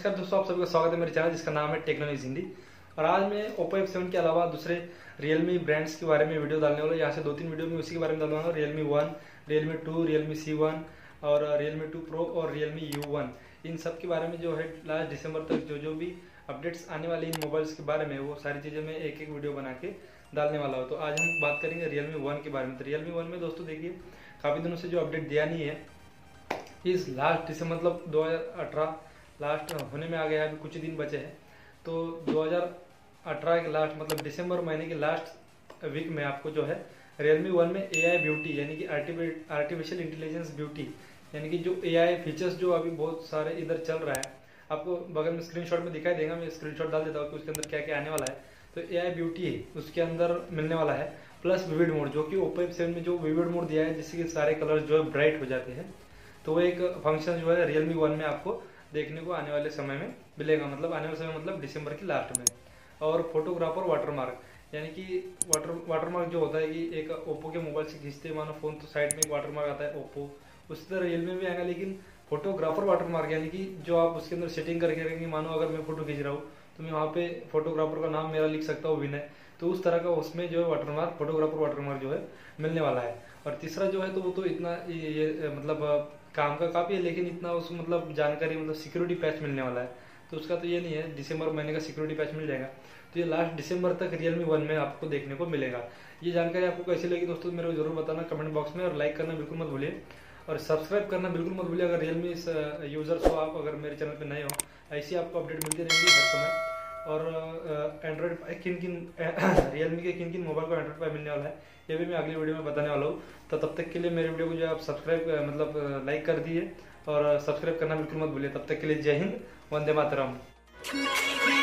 नमस्कार दोस्तों, आप सभी का स्वागत है मेरे चैनल जिसका नाम है टेक्नोलॉजी हिंदी। और आज मैं Oppo F7 के अलावा दूसरे Realme ब्रांड्स के बारे में वीडियो डालने वाला हूँ। यहाँ से 2-3 वीडियो में उसी के बारे में डालूंगा। Realme 1, Realme 2, Realme C1 और Realme 2 Pro और Realme U1, इन सब के बारे में जो है लास्ट दिसंबर तक जो भी अपडेट्स आने वाली इन मोबाइल्स के बारे में, वो सारी चीज़ें मैं एक एक वीडियो बना के डालने वाला हूँ। तो आज हम बात करेंगे Realme 1 के बारे में। तो Realme 1 में दोस्तों देखिए, काफ़ी दिनों से जो अपडेट दिया नहीं है, इस लास्ट दिसंबर मतलब 2018 लास्ट होने में आ गया है, अभी कुछ दिन बचे हैं। तो 2018 के लास्ट मतलब दिसंबर महीने के लास्ट वीक में आपको जो है Realme 1 में AI ब्यूटी यानी कि आर्टिफिशियल इंटेलिजेंस ब्यूटी यानी कि जो AI फीचर्स जो अभी बहुत सारे इधर चल रहा है, आपको बगल में स्क्रीनशॉट में दिखाई देगा। मैं स्क्रीनशॉट डाल देता हूँ कि उसके अंदर क्या क्या आने वाला है। तो AI ब्यूटी है उसके अंदर मिलने वाला है, प्लस विविड मोड, जो कि Oppo F7 में जो विविड मोड दिया है जिससे कि सारे कलर्स जो है ब्राइट हो जाते हैं। तो वो एक फंक्शन जो है Realme 1 में आपको देखने को आने वाले समय में मिलेगा, मतलब आने वाले समय मतलब दिसंबर की लास्ट में। और फोटोग्राफर वाटरमार्क यानी कि वाटरमार्क जो होता है कि एक ओप्पो के मोबाइल से खींचते मानो फोन तो साइड में एक वाटरमार्क आता है ओप्पो, उसी तरह Realme में भी आएगा, लेकिन फोटोग्राफर वाटरमार्क यानी कि जो आप उसके अंदर सेटिंग करके रखेंगे, मानो अगर मैं फोटो खींच रहा हूँ तो मैं वहाँ पे फोटोग्राफर का नाम मेरा लिख सकता हूँ विनय, तो उस तरह का उसमें जो है वाटरमार्क फोटोग्राफर वाटरमार्क जो है मिलने वाला है। और तीसरा जो है तो वो तो इतना ये मतलब काम का काफ़ी है, लेकिन इतना उसको मतलब जानकारी मतलब सिक्योरिटी पैच मिलने वाला है, तो उसका तो ये नहीं है, दिसंबर महीने का सिक्योरिटी पैच मिल जाएगा। तो ये लास्ट दिसंबर तक Realme 1 में आपको देखने को मिलेगा। ये जानकारी आपको कैसी लगी दोस्तों मेरे को जरूर बताना कमेंट बॉक्स में, और लाइक करना बिल्कुल मत भूलिए और सब्सक्राइब करना बिल्कुल मत भूलिए। अगर Realme यूजर्स हो आप, अगर मेरे चैनल पर नए हो, ऐसी आपको अपडेट मिलती रहेंगी हर समय। और एंड्रॉइड Realme के किन किन मोबाइल को एंड्रॉइड पाई मिलने वाला है, ये भी मैं अगली वीडियो में बताने वाला हूँ। तो तब तक के लिए मेरे वीडियो को जो है आप सब्सक्राइब मतलब लाइक कर दिए और सब्सक्राइब करना बिल्कुल मत भूलिए। तब तक के लिए जय हिंद, वंदे मातरम।